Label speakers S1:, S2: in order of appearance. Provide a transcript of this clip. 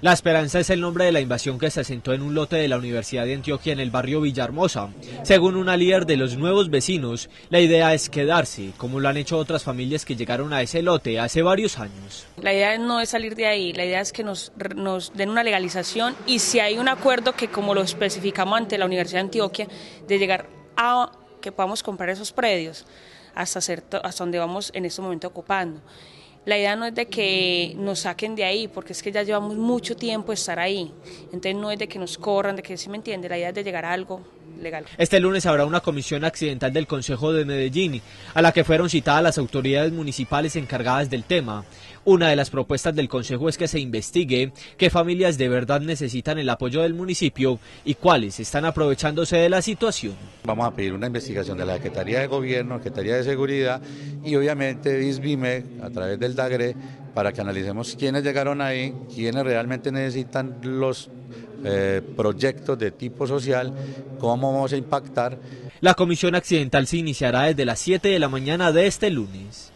S1: La Esperanza es el nombre de la invasión que se asentó en un lote de la Universidad de Antioquia en el barrio Villahermosa. Según una líder de los nuevos vecinos, la idea es quedarse, como lo han hecho otras familias que llegaron a ese lote hace varios años.
S2: La idea no es salir de ahí, la idea es que nos den una legalización y si hay un acuerdo que, como lo especificamos ante la Universidad de Antioquia, de llegar a que podamos comprar esos predios hasta donde vamos en este momento ocupando. La idea no es de que nos saquen de ahí, porque es que ya llevamos mucho tiempo de estar ahí. Entonces no es de que nos corran, de que, ¿sí me entiende? La idea es de llegar a algo legal.
S1: Este lunes habrá una comisión accidental del Consejo de Medellín, a la que fueron citadas las autoridades municipales encargadas del tema. Una de las propuestas del Consejo es que se investigue qué familias de verdad necesitan el apoyo del municipio y cuáles están aprovechándose de la situación.
S3: Vamos a pedir una investigación de la Secretaría de Gobierno, Secretaría de Seguridad y obviamente ISBIME a través del DAGRE para que analicemos quiénes llegaron ahí, quiénes realmente necesitan los proyectos de tipo social, cómo vamos a impactar.
S1: La comisión accidental se iniciará desde las 7 de la mañana de este lunes.